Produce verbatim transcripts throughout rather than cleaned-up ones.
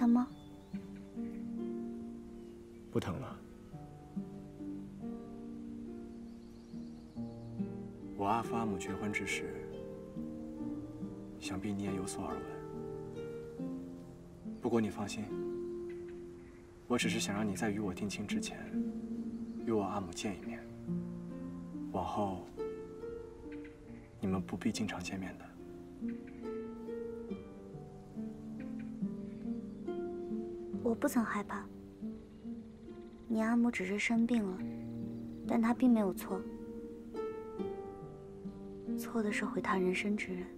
疼吗？ 不疼了。我阿父阿母结婚之时，想必你也有所耳闻。不过你放心，我只是想让你在与我定亲之前，与我阿母见一面。往后，你们不必经常见面的。 我不曾害怕。你阿母只是生病了，但她并没有错。错的是毁她人生之人。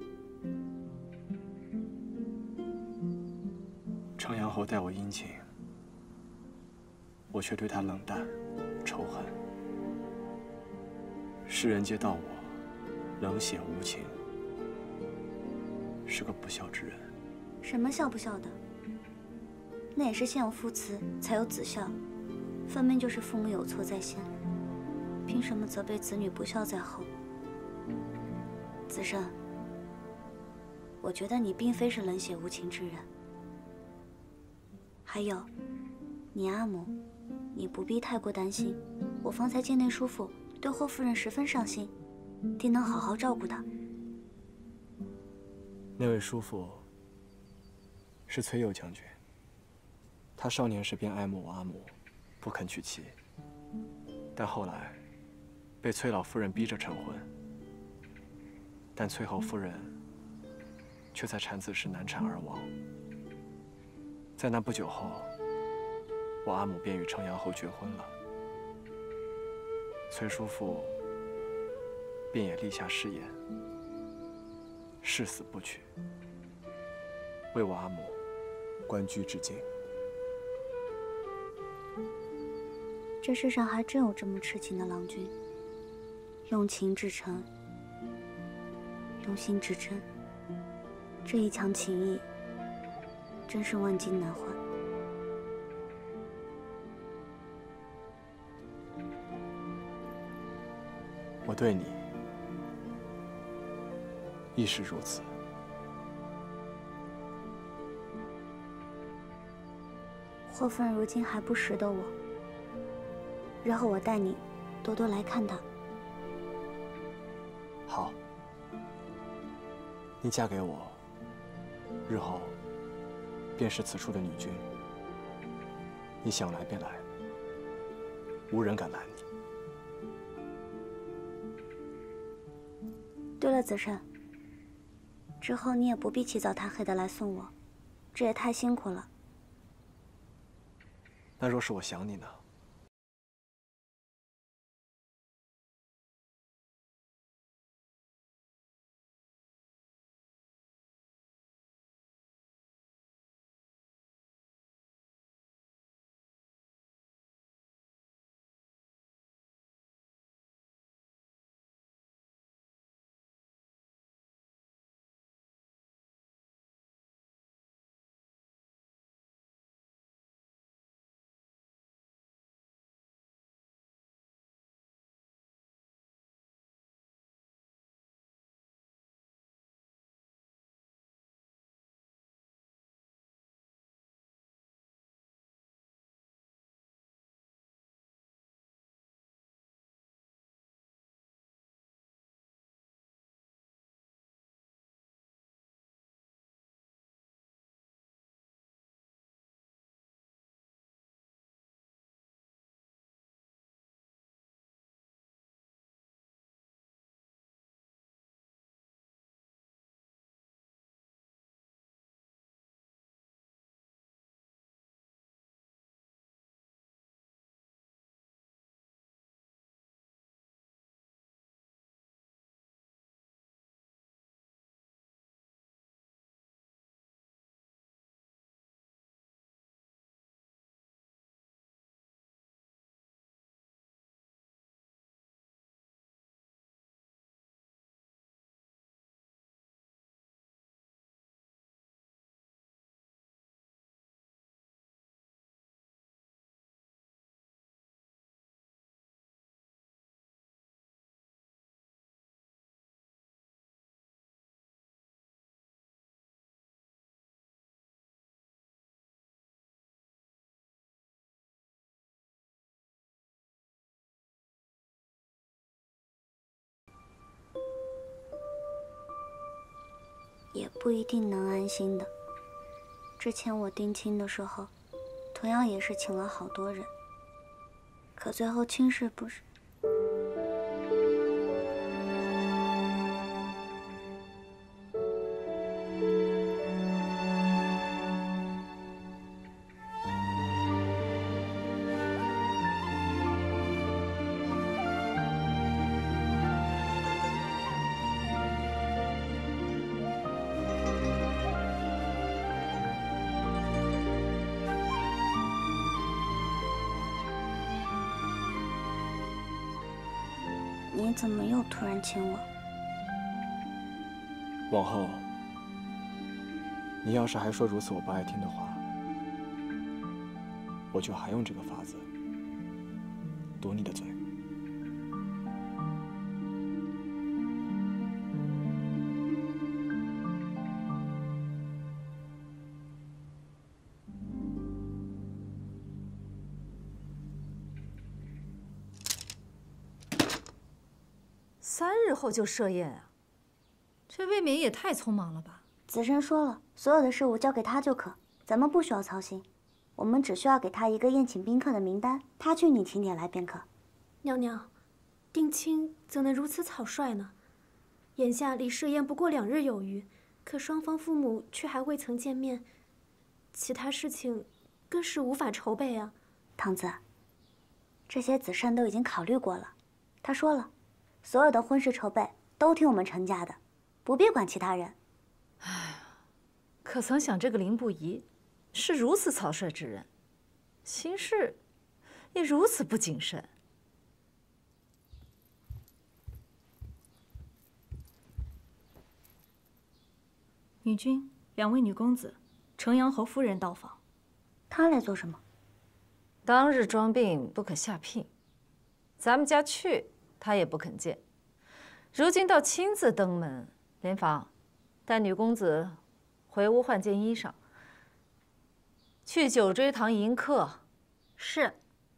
程阳侯待我殷勤，我却对他冷淡、仇恨。世人皆道我冷血无情，是个不孝之人。 什么孝不孝的？那也是先有父慈，才有子孝，分明就是父母有错在先，凭什么责备子女不孝在后？子慎，我觉得你并非是冷血无情之人。还有，你阿母，你不必太过担心。我方才见那叔父对霍夫人十分上心，定能好好照顾她。 那位叔父是崔佑将军，他少年时便爱慕我阿母，不肯娶妻，但后来被崔老夫人逼着成婚，但崔侯夫人却在产子时难产而亡。在那不久后，我阿母便与程阳侯结婚了。崔叔父便也立下誓言，誓死不娶，为我阿母官居至今。 这世上还真有这么痴情的郎君，用情至诚，用心至真，这一腔情谊，真是万金难换。 我对你亦是如此。 霍夫人如今还不识得我，日后我带你多多来看她。 好，你嫁给我，日后便是此处的女君，你想来便来，无人敢拦你。 对了，子慎，之后你也不必起早贪黑的来送我，这也太辛苦了。 那若是我想你呢？ 也不一定能安心的。之前我定亲的时候，同样也是请了好多人，可最后亲事不是……你怎么又突然亲我？ 往后，你要是还说如此我不爱听的话，我就还用这个法子堵你的嘴。 三日后就设宴啊，这未免也太匆忙了吧？ 子申说了，所有的事务交给他就可，咱们不需要操心。我们只需要给他一个宴请宾客的名单，他去拟请帖来便可。 娘娘，定亲怎能如此草率呢？眼下离设宴不过两日有余，可双方父母却还未曾见面，其他事情更是无法筹备啊。 堂子，这些子申都已经考虑过了，他说了。所有的婚事筹备都听我们陈家的，不必管其他人。 哎呀，可曾想这个林不疑是如此草率之人，行事也如此不谨慎。 女君，两位女公子，城阳侯夫人到访。 她来做什么？ 当日装病不可下聘，咱们家去。他也不肯见，如今倒亲自登门。莲芳，带女公子回屋换件衣裳，去九追堂迎客。 是。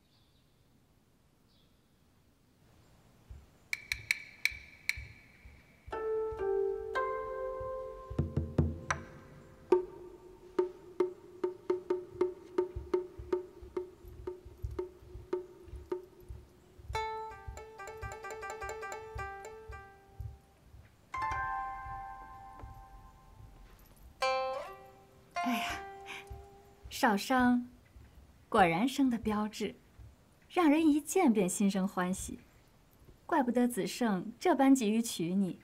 少商果然生得标致，让人一见便心生欢喜。怪不得子胜这般急于娶你。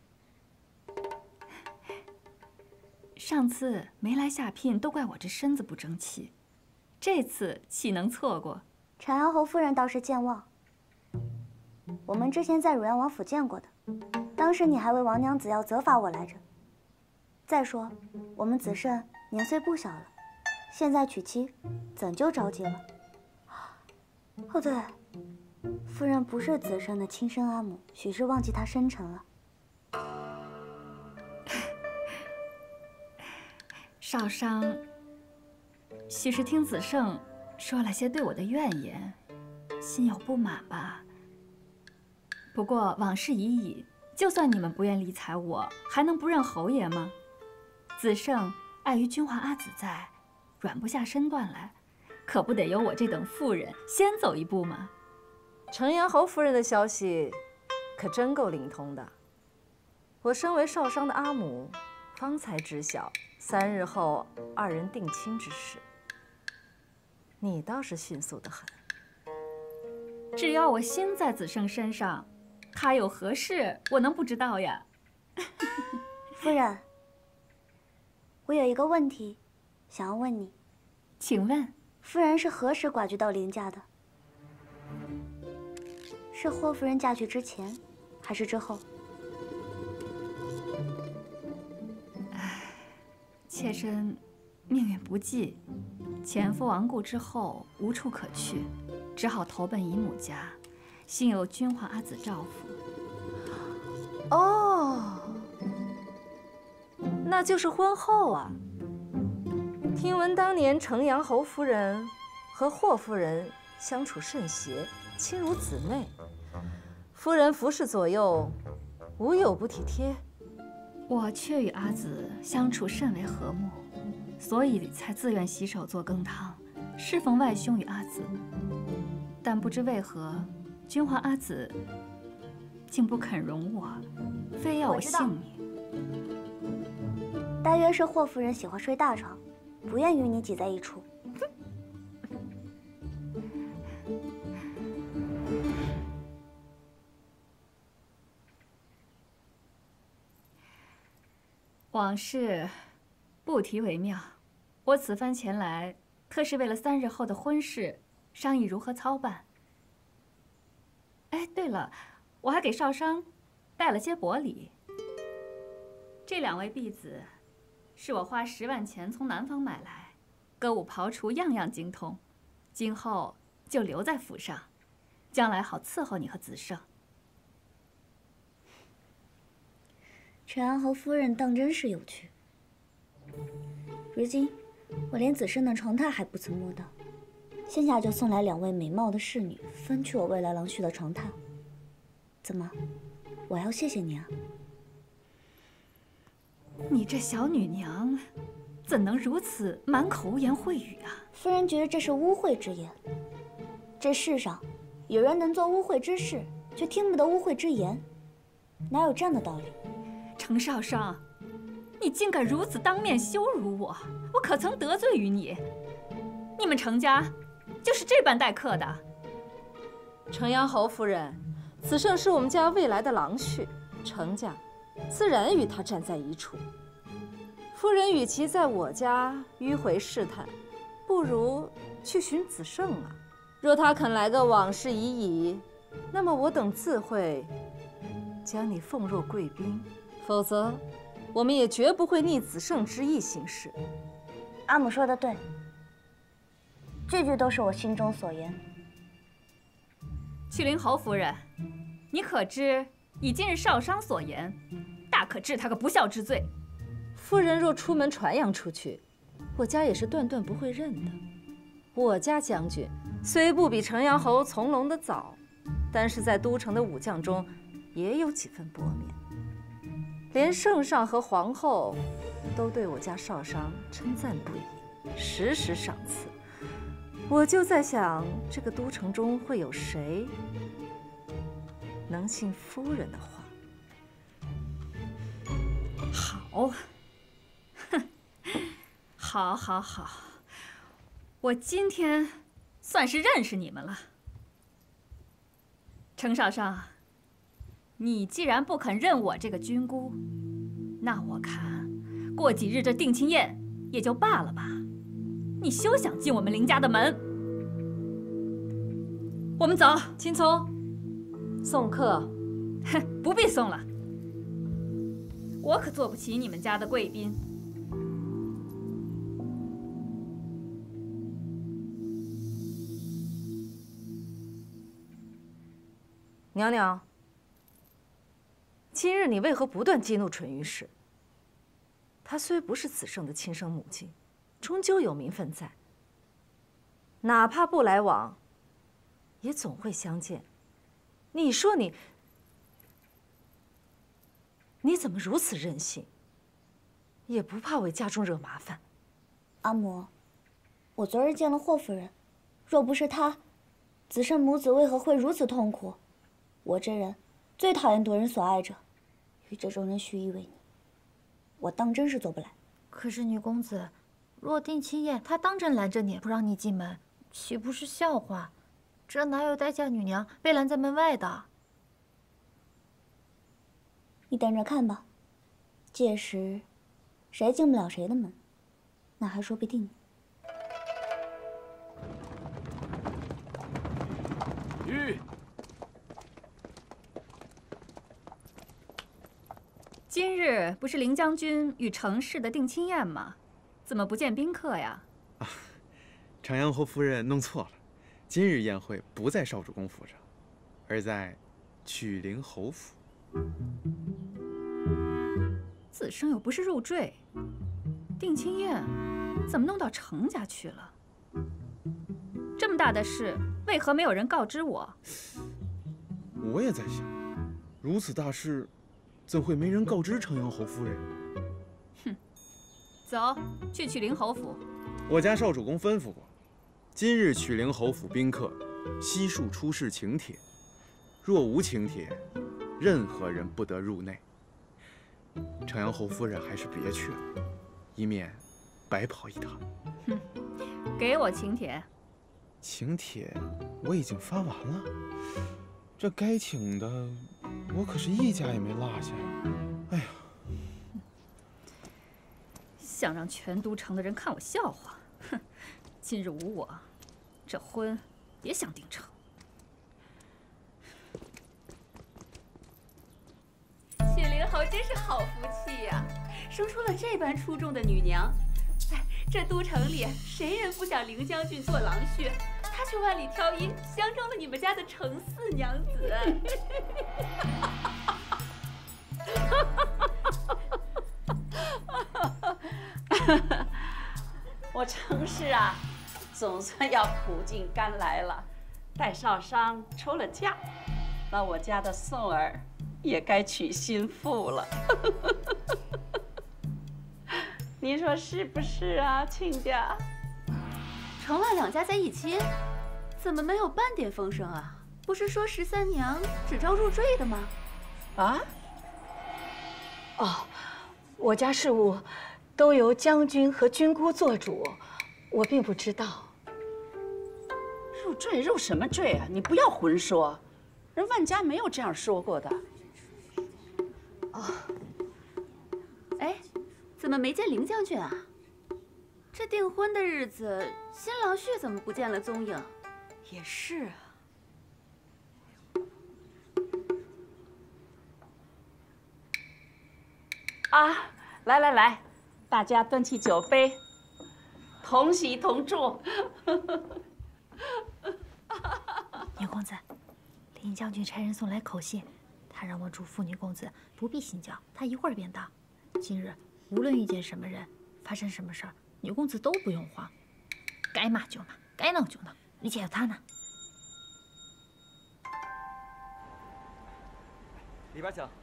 上次没来下聘，都怪我这身子不争气，这次岂能错过？ 长阳侯夫人倒是健忘，我们之前在汝阳王府见过的，当时你还为王娘子要责罚我来着。再说，我们子胜年岁不小了。现在娶妻，怎就着急了？哦对，夫人不是子申的亲生阿母，许是忘记他生辰了。 少商，许是听子胜说了些对我的怨言，心有不满吧。不过往事已矣，就算你们不愿理睬我，还能不认侯爷吗？子胜碍于君华阿紫在。软不下身段来，可不得由我这等妇人先走一步吗？ 城阳侯夫人的消息可真够灵通的。我身为少商的阿母，方才知晓三日后二人定亲之事。你倒是迅速得很。 只要我心在子胜身上，他有何事，我能不知道呀？ 夫人，我有一个问题。想要问你， 请问夫人是何时寡居到林家的？是霍夫人嫁去之前，还是之后？ 唉，妾身命运不济，前夫亡故之后无处可去，只好投奔姨母家，幸有君华阿紫照拂。哦，那就是婚后啊。听闻当年城阳侯夫人和霍夫人相处甚协，亲如姊妹。夫人服侍左右，无有不体贴。 我却与阿紫相处甚为和睦，所以才自愿洗手做羹汤，侍奉外兄与阿紫。但不知为何，君皇阿紫竟不肯容我，非要我姓你。 大约是霍夫人喜欢睡大床，不愿与你挤在一处。 往事不提为妙。我此番前来，特是为了三日后的婚事商议如何操办。哎，对了，我还给少商带了些薄礼。这两位婢子是我花十万钱从南方买来，歌舞刨除样样精通，今后就留在府上，将来好伺候你和子胜。 陈安侯夫人当真是有趣。如今我连子胜的床榻还不曾摸到，现下就送来两位美貌的侍女，分去我未来郎婿的床榻。怎么，我要谢谢你啊？ 你这小女娘，怎能如此满口污言秽语啊？ 夫人觉得这是污秽之言。这世上有人能做污秽之事，却听不得污秽之言，哪有这样的道理？ 程少商，你竟敢如此当面羞辱我，我可曾得罪于你？你们程家就是这般待客的？ 程阳侯夫人，子胜是我们家未来的郎婿，程家自然与他站在一处。夫人与其在我家迂回试探，不如去寻子胜啊。若他肯来个往事已矣，那么我等自会将你奉若贵宾。否则，我们也绝不会逆子胜之意行事。 阿母说的对，句句都是我心中所言。 去灵侯夫人，你可知以今日少商所言，大可治他个不孝之罪。 夫人若出门传扬出去，我家也是断断不会认的。我家将军虽不比程阳侯从龙的早，但是在都城的武将中也有几分薄面。连圣上和皇后都对我家少商称赞不已，时时赏赐。我就在想，这个都城中会有谁能信夫人的话？ 好，哼，好，好，好，我今天算是认识你们了。程少商，你既然不肯认我这个军姑，那我看过几日这定亲宴也就罢了吧。你休想进我们林家的门。我们走。 青葱，送客。 哼，不必送了，我可做不起你们家的贵宾。 娘娘，今日你为何不断激怒纯御史？她虽不是子胜的亲生母亲，终究有名分在。哪怕不来往，也总会相见。你说你，你怎么如此任性？也不怕为家中惹麻烦？ 阿母，我昨日见了霍夫人，若不是她，子胜母子为何会如此痛苦？我这人最讨厌夺人所爱者，与这种人虚以为尼，我当真是做不来。 可是女公子，若定亲宴，他当真拦着你不让你进门，岂不是笑话？这哪有待嫁女娘被拦在门外的？ 你等着看吧，届时谁进不了谁的门，那还说不定呢。 玉。 今日不是林将军与程氏的定亲宴吗？怎么不见宾客呀？ 啊，长阳侯夫人弄错了，今日宴会不在少主公府上，而在曲陵侯府。 子胜又不是入赘，定亲宴怎么弄到程家去了？这么大的事，为何没有人告知我？ 我也在想，如此大事， 怎会没人告知城阳侯夫人？ 哼，走去曲陵侯府。 我家少主公吩咐过，今日曲陵侯府宾客悉数出示请帖，若无请帖，任何人不得入内。城阳侯夫人还是别去了，以免白跑一趟。 哼，给我请帖。 请帖我已经发完了，这该请的我可是一家也没落下。哎呀， 想让全都城的人看我笑话，哼！今日无我，这婚别想定成。 曲陵侯真是好福气呀，生出了这般出众的女娘。哎，这都城里谁人不想凌将军做郎婿？他却万里挑一，相中了你们家的程四娘子。 我程氏啊，总算要苦尽甘来了。待少商出了嫁，那我家的宋儿也该娶新妇了。你说是不是啊，亲家？ 程外两家在一起，怎么没有半点风声啊？不是说十三娘只招入赘的吗？ 啊？哦，我家事务都由将军和军姑做主，我并不知道。入赘入什么赘啊？你不要混说，人万家没有这样说过的。 哦，哎，怎么没见凌将军啊？这订婚的日子，新郎婿怎么不见了踪影？也是啊。 啊，来来来，大家端起酒杯，同喜同祝。 女公子，林将军差人送来口信，他让我嘱咐女公子不必心焦，他一会儿便到。今日无论遇见什么人，发生什么事儿，女公子都不用慌，该骂就骂，该闹就闹，而且有他呢。 里边请。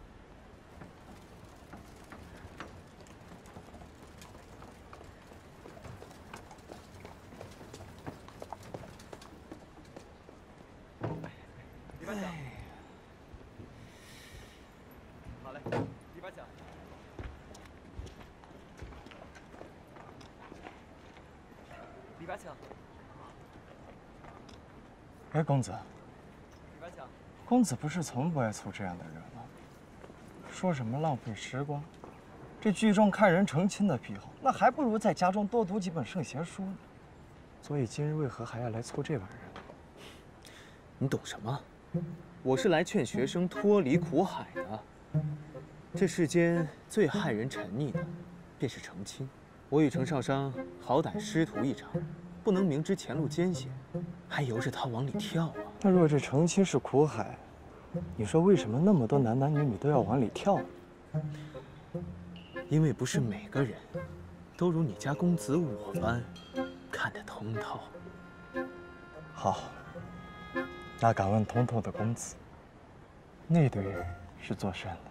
里边请。好嘞，里边请。里边请。 哎，公子， 里边请。 公子不是从不爱凑这样的人吗？说什么浪费时光，这聚众看人成亲的癖好，那还不如在家中多读几本圣贤书呢。所以今日为何还要来凑这玩意儿？ 你懂什么？我是来劝学生脱离苦海的。这世间最害人沉溺的，便是成亲。我与程少商好歹师徒一场，不能明知前路艰险，还由着他往里跳啊！ 那若这成亲是苦海，你说为什么那么多男男女女都要往里跳呢？ 因为不是每个人都如你家公子我般看得通透。 好，那敢问通透的公子，那对人是做甚的？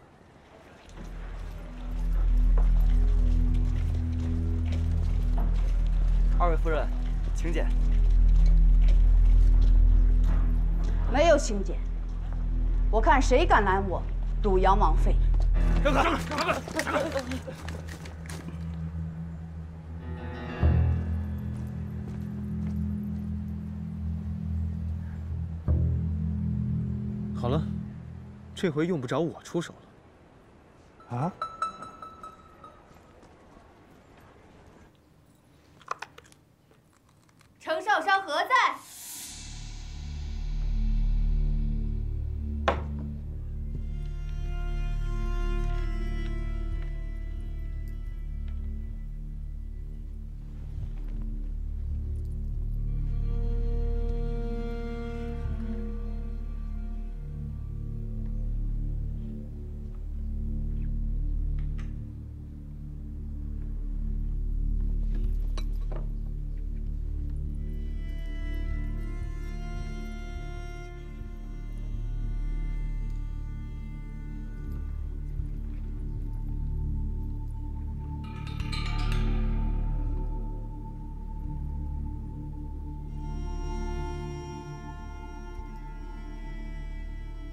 二位夫人，请柬。 没有请柬，我看谁敢拦我，赌杨王妃。 让开！让开！ 好了，这回用不着我出手了。 啊？ 程少商何在？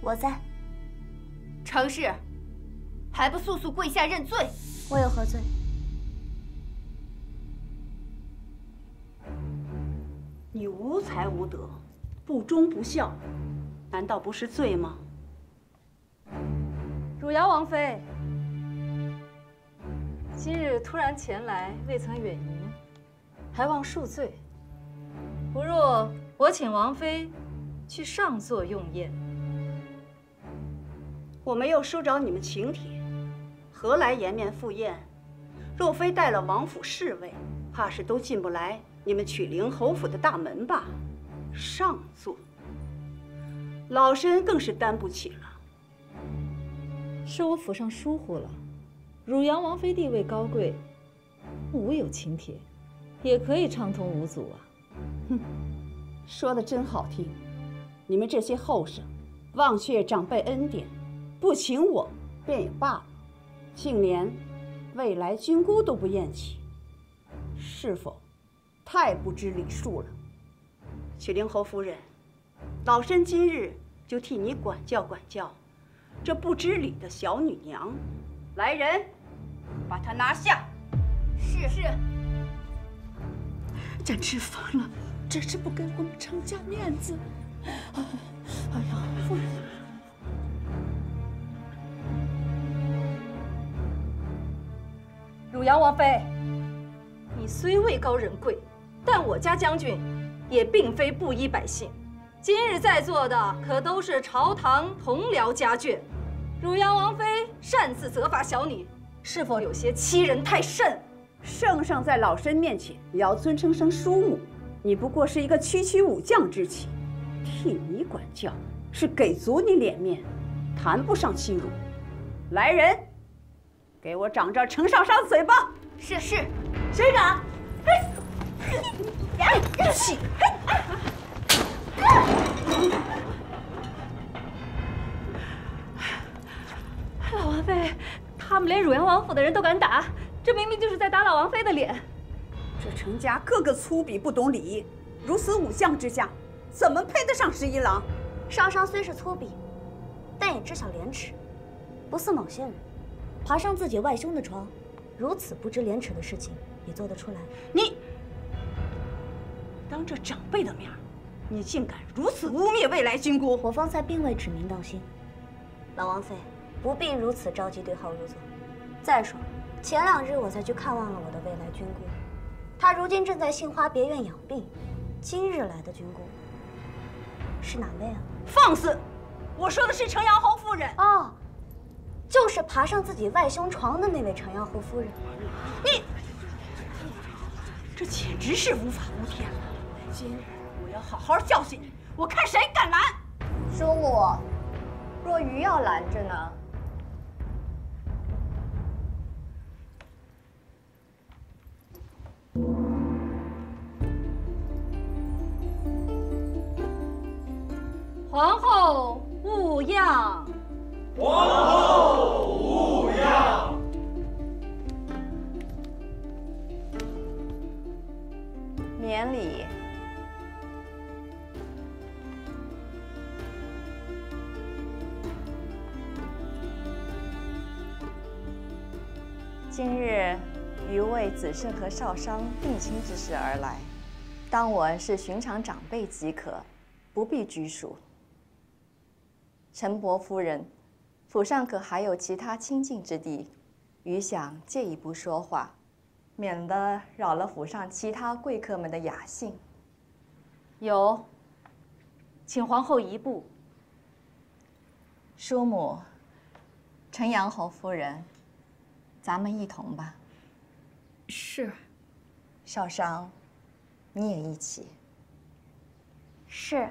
我在。 程氏，还不速速跪下认罪！ 我有何罪？ 你无才无德，不忠不孝，难道不是罪吗？ 汝阳王妃，今日突然前来，未曾远迎，还望恕罪。不若我请王妃去上座用宴。 我没有收着你们请帖，何来颜面赴宴？若非带了王府侍卫，怕是都进不来你们曲陵侯府的大门吧？上座，老身更是担不起了。 是我府上疏忽了。汝阳王妃地位高贵，无有请帖，也可以畅通无阻啊。 哼，说的真好听。你们这些后生，忘却长辈恩典，不请我便也罢了，竟连未来军姑都不厌弃，是否太不知礼数了？曲陵侯夫人，老身今日就替你管教管教这不知礼的小女娘。来人，把她拿下！ 是是。 展翅疯了，这是不给我们程家面子。哎呀，夫人。 汝阳王妃，你虽位高人贵，但我家将军也并非布衣百姓。今日在座的可都是朝堂同僚家眷，汝阳王妃擅自责罚小女，是否有些欺人太甚？ 圣上在老身面前也要尊称声叔母，你不过是一个区区武将之妻，替你管教是给足你脸面，谈不上欺辱。来人，给我掌着程少商嘴巴！ 是是， 谁敢？嘿，呀，起！ 老王妃，他们连汝阳王府的人都敢打，这明明就是在打老王妃的脸。 这程家个个粗鄙不懂礼仪，如此武将之下，怎么配得上十一郎？ 少商虽是粗鄙，但也知晓廉耻，不似某些人，爬上自己外兄的床，如此不知廉耻的事情也做得出来。 你当着长辈的面，你竟敢如此污蔑未来军姑！ 我方才并未指名道姓，老王妃不必如此着急对号入座。再说，前两日我才去看望了我的未来军姑，她如今正在杏花别院养病。今日来的军姑是哪位啊？ 放肆！我说的是程阳侯夫人。 哦，就是爬上自己外兄床的那位程阳侯夫人。 你，这简直是无法无天了！今日我要好好教训你，我看谁敢拦！ 叔母，若愚要拦着呢？ 皇后勿恙！ 皇后勿恙！ 免礼。今日余为子胜和少商定亲之事而来，当我是寻常长辈即可，不必拘束。陈伯夫人，府上可还有其他亲近之地？余想借一步说话，免得扰了府上其他贵客们的雅兴。 有，请皇后移步。 叔母，程阳侯夫人，咱们一同吧。 是。 少商，你也一起。 是。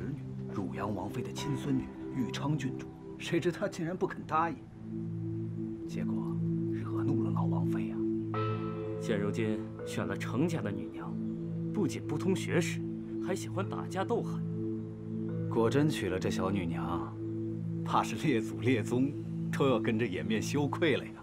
女，汝阳王妃的亲孙女玉昌郡主。谁知她竟然不肯答应，结果惹怒了老王妃呀、啊。 现如今选了程家的女娘，不仅不通学识，还喜欢打架斗狠。 果真娶了这小女娘，怕是列祖列宗都要跟着掩面羞愧了呀。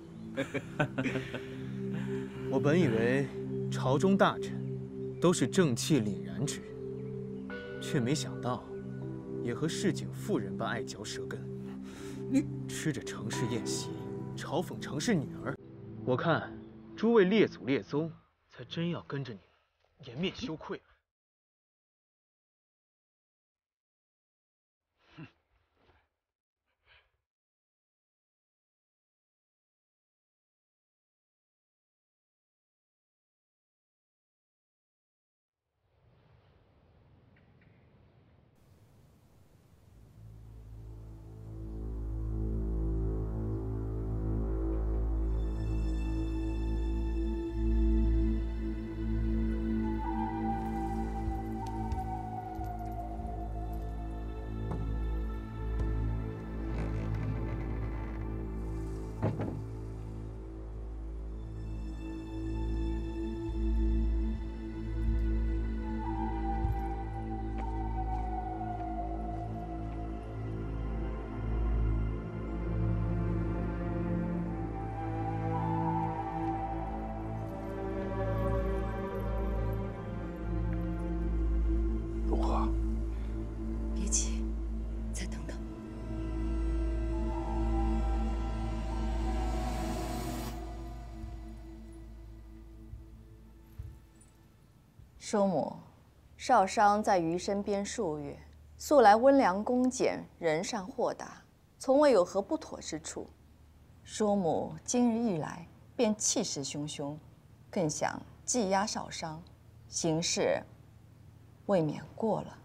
我本以为朝中大臣都是正气凛然之人，却没想到也和市井妇人般爱嚼舌根。你吃着程氏宴席，嘲讽程氏女儿，我看诸位列祖列宗才真要跟着你们颜面羞愧了。哼！ 叔母，少商在余身边数月，素来温良恭俭，仁善豁达，从未有何不妥之处。叔母今日一来，便气势汹汹，更想技压少商，行事未免过了。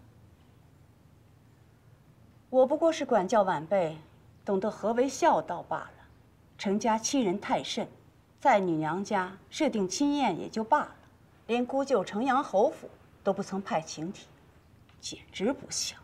我不过是管教晚辈，懂得何为孝道罢了。程家欺人太甚，在女娘家设定亲宴也就罢了。 连姑舅程阳侯府都不曾派请帖，简直不孝。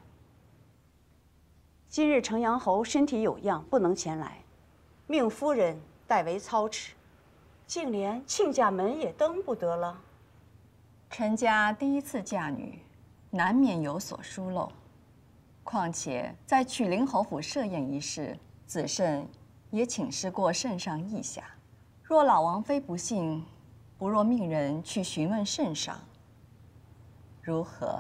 今日程阳侯身体有恙，不能前来，命夫人代为操持，竟连亲家门也登不得了。 程家第一次嫁女，难免有所疏漏。况且在曲陵侯府设宴一事，子慎也请示过圣上意下，若老王妃不信。 不若命人去询问圣上，如何？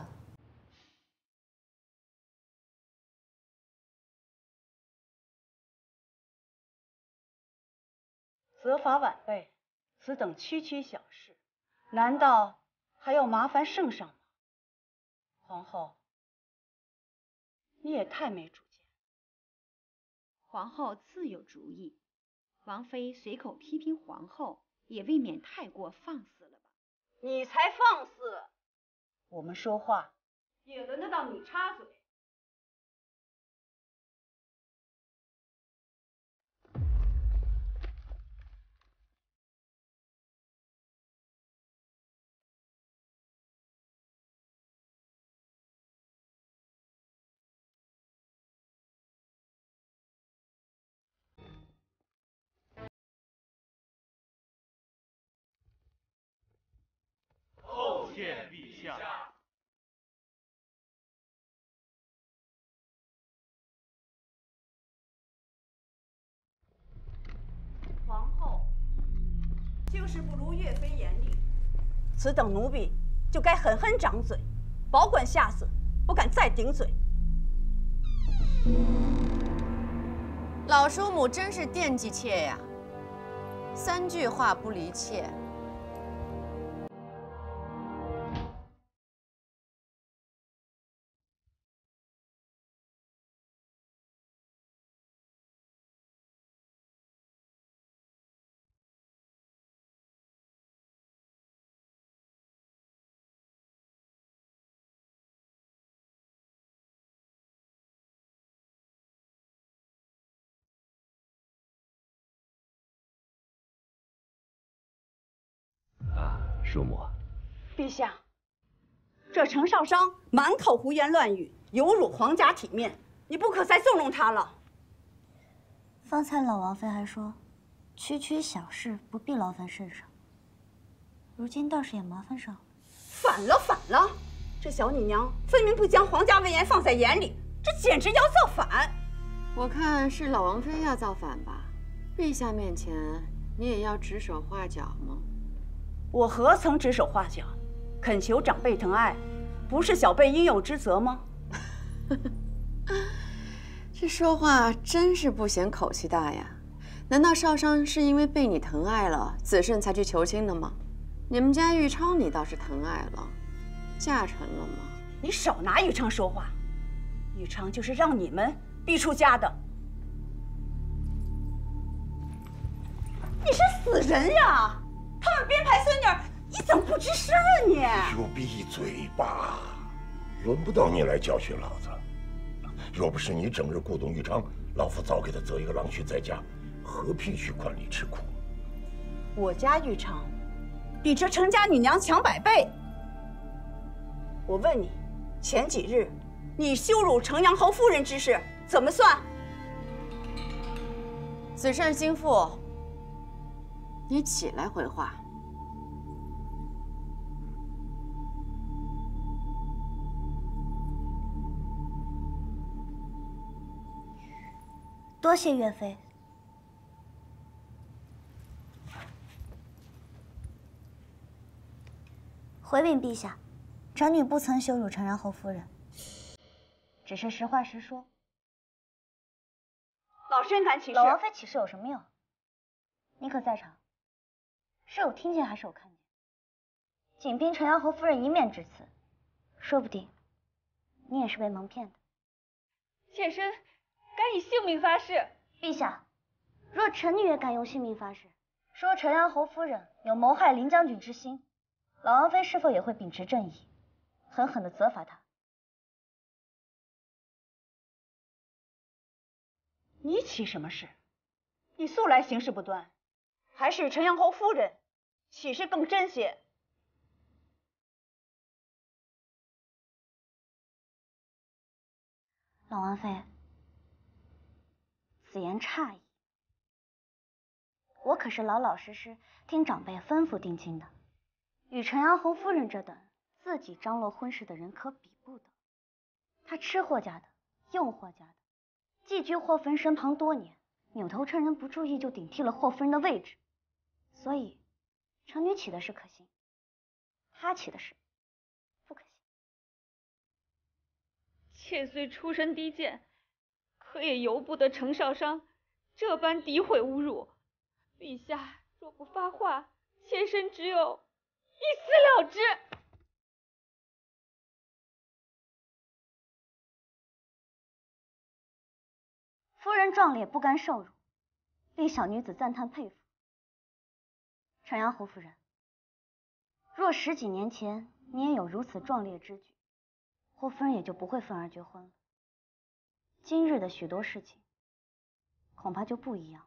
责罚晚辈，此等区区小事，难道还要麻烦圣上吗？皇后，你也太没主见。 皇后自有主意，王妃随口批评皇后。 也未免太过放肆了吧？ 你才放肆！我们说话也轮得到你插嘴。 见陛下。 皇后就是不如岳飞严厉，此等奴婢就该狠狠掌嘴，保管下次不敢再顶嘴。 老叔母真是惦记妾呀，三句话不离妾。 叔母，陛下，这程少商满口胡言乱语， 有辱皇家体面，你不可再纵容他了。 方才老王妃还说，区区小事不必劳烦圣上，如今倒是也麻烦上了。 反了，反了！这小女娘分明不将皇家威严放在眼里，这简直要造反！ 我看是老王妃要造反吧？陛下面前你也要指手画脚吗？ 我何曾指手画脚？恳求长辈疼爱，不是小辈应有之责吗？ 这说话真是不嫌口气大呀！难道少商是因为被你疼爱了，子慎才去求亲的吗？你们家玉昌你倒是疼爱了，嫁成了吗？ 你少拿玉昌说话，玉昌就是让你们逼出家的。你是死人呀！他们编排孙女，你怎么不吱声啊你？ 就闭嘴吧，轮不到你来教训老子。若不是你整日鼓动玉昌，老夫早给他择一个郎婿在家，何必去管理吃苦？ 我家玉昌比这程家女娘强百倍。我问你，前几日你羞辱程阳侯夫人之事怎么算？ 子慎心腹，你起来回话。 多谢岳飞。回禀陛下，臣女不曾羞辱程阳侯夫人，只是实话实说。 老身敢起誓。 老王妃起誓有什么用？你可在场？是有听见还是有看见？仅凭程阳侯夫人一面之词，说不定你也是被蒙骗的。 妾身敢以性命发誓。 陛下，若臣女也敢用性命发誓，说程阳侯夫人有谋害林将军之心，老王妃是否也会秉持正义，狠狠地责罚她？ 你起什么誓？你素来行事不端，还是程阳侯夫人起誓更真些。 老王妃，此言差矣。我可是老老实实听长辈吩咐定亲的，与程阳侯夫人这等自己张罗婚事的人可比不得。她吃霍家的，用霍家的，寄居霍夫人身旁多年，扭头趁人不注意就顶替了霍夫人的位置，所以程女起的誓可信，她起的誓不可信。 妾虽出身低贱，可也由不得程少商这般诋毁侮辱。陛下若不发话，妾身只有一死了之。 夫人壮烈，不甘受辱，令小女子赞叹佩服。程阳侯夫人，若十几年前你也有如此壮烈之举，霍夫人也就不会愤而绝婚了。今日的许多事情，恐怕就不一样。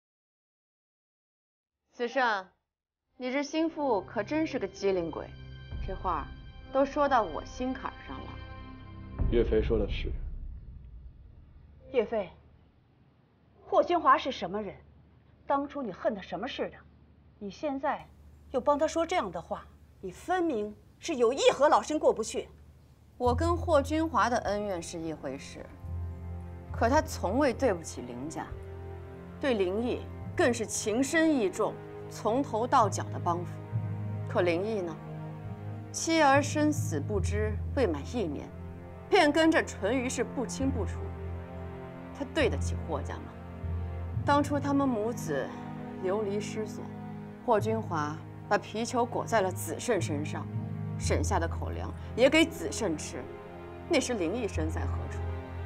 子慎，你这心腹可真是个机灵鬼，这话都说到我心坎上了。 岳飞说的是。 岳飞，霍君华是什么人？当初你恨他什么似的？你现在又帮他说这样的话，你分明是有意和老身过不去。 我跟霍君华的恩怨是一回事，可他从未对不起林家，对林毅更是情深意重，从头到脚的帮扶。可林毅呢，妻儿生死不知，未满一年，便跟着淳于氏不清不楚。他对得起霍家吗？当初他们母子流离失所，霍君华把皮球裹在了子慎身上，省下的口粮也给子慎吃，那时林毅身在何处？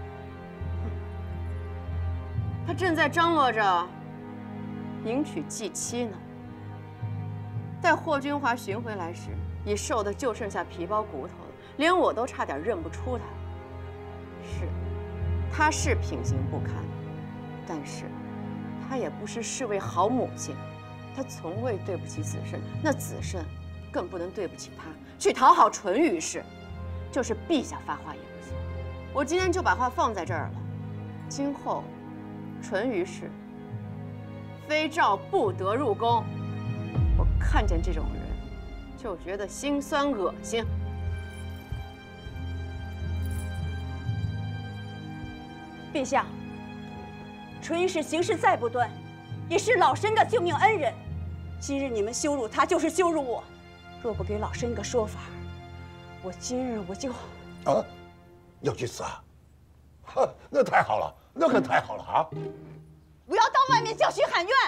他正在张罗着迎娶继妻呢。待霍君华寻回来时，已瘦得就剩下皮包骨头了，连我都差点认不出他。是，他是品行不堪，但是他也不是是位好母亲，他从未对不起子慎，那子慎更不能对不起他，去讨好淳于氏，就是陛下发话也不行。 我今天就把话放在这儿了，今后纯于是妃诏不得入宫。我看见这种人就觉得心酸恶心。 陛下，纯于是行事再不端，也是老身的救命恩人。今日你们羞辱他，就是羞辱我。若不给老身个说法，我今日我就…… 啊，要去死啊！哈，那太好了，那可太好了啊！ 我要到外面教训喊冤。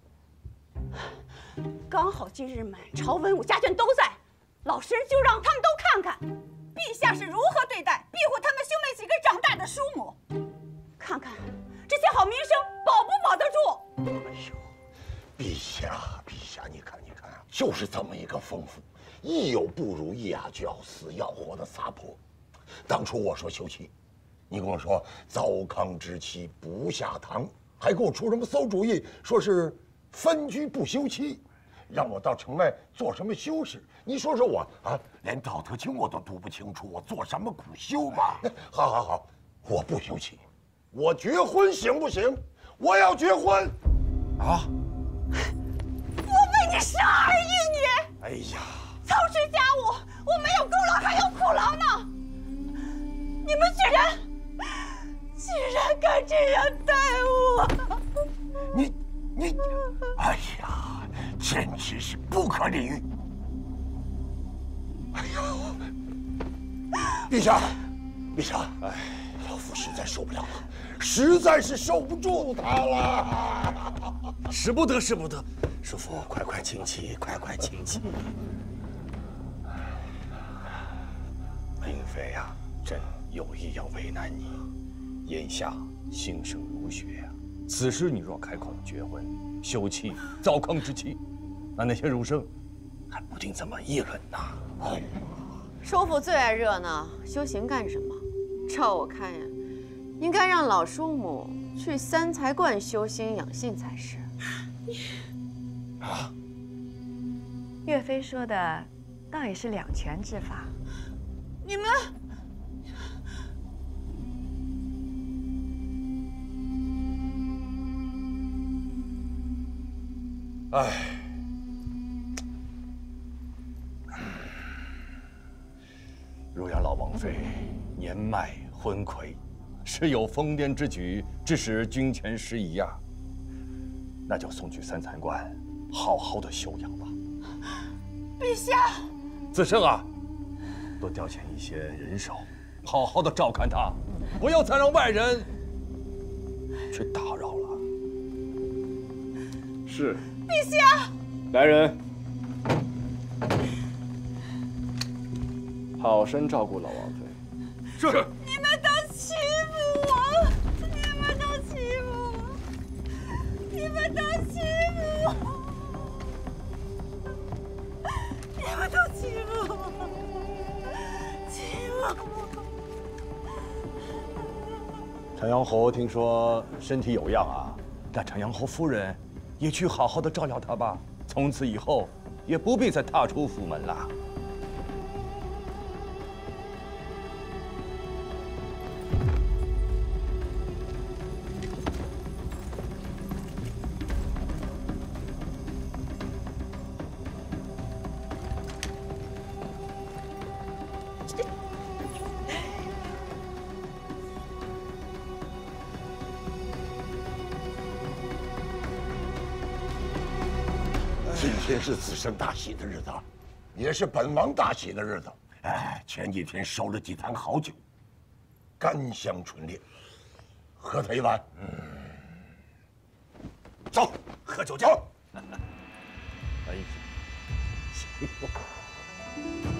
刚好今日满朝文武家眷都在，老身就让他们都看看，陛下是如何对待庇护他们兄妹几个长大的叔母，看看这些好名声保不保得住。 哎呦，陛下，陛下，你看，你看啊，就是这么一个疯妇，一有不如意啊，就要死要活的撒泼。当初我说休妻，你跟我说糟糠之妻不下堂，还给我出什么馊主意，说是分居不休妻，让我到城外做什么修士？你说说我啊，连道德经我都读不清楚，我做什么苦修嘛？好好好，我不休妻，我绝婚行不行？我要结婚，啊！ 我为你生儿育女， 哎呀， 操持家务，我没有功劳还有苦劳呢。你们居然居然敢这样待我！ 你你，哎呀，简直是不可理喻！哎呦，陛下，陛下，哎，老夫实在受不了了，实在是受不住他了。 使不得，使不得，叔父，快快请起，快快请起。 明妃呀，朕有意要为难你。眼下兴盛儒学呀，此时你若开口绝婚、休妻、糟糠之妻，那那些儒生还不定怎么议论呢。哎， 叔父最爱热闹，修行干什么？照我看呀，应该让老叔母去三才观修心养性才是。 啊， 岳飞说的倒也是两全之法。 你们。 唉，若然老王妃年迈昏聩，是有疯癫之举，致使军前失仪呀，那就送去三才观，好好的休养吧。 陛下， 子胜啊，多调遣一些人手，好好的照看他，不要再让外人去打扰了。 是。 陛下， 来人，好生照顾老王妃。 是。 你们都欺负我，你们都欺负我，你们都欺负我，你们都欺负我，欺负我。 长阳侯听说身体有恙啊，那长阳侯夫人也去好好的照料他吧，从此以后也不必再踏出府门了。 今天是子胜大喜的日子，也是本王大喜的日子。哎，前几天收了几坛好酒，甘香醇烈，喝他一碗。嗯，走，喝酒去。 哎呀，行。